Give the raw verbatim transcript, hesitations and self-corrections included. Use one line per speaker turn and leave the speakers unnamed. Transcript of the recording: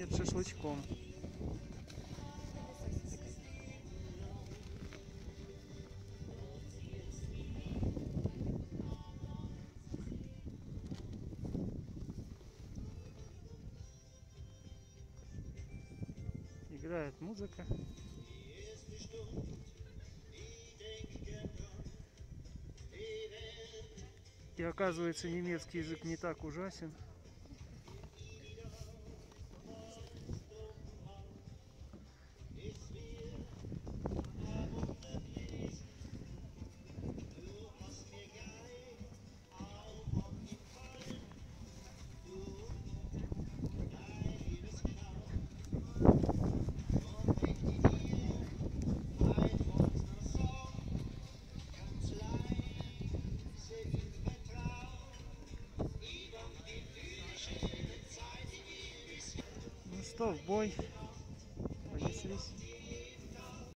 пахнет шашлычком. Играет музыка. И оказывается, немецкий язык не так ужасен. Ну что, в бой понеслись.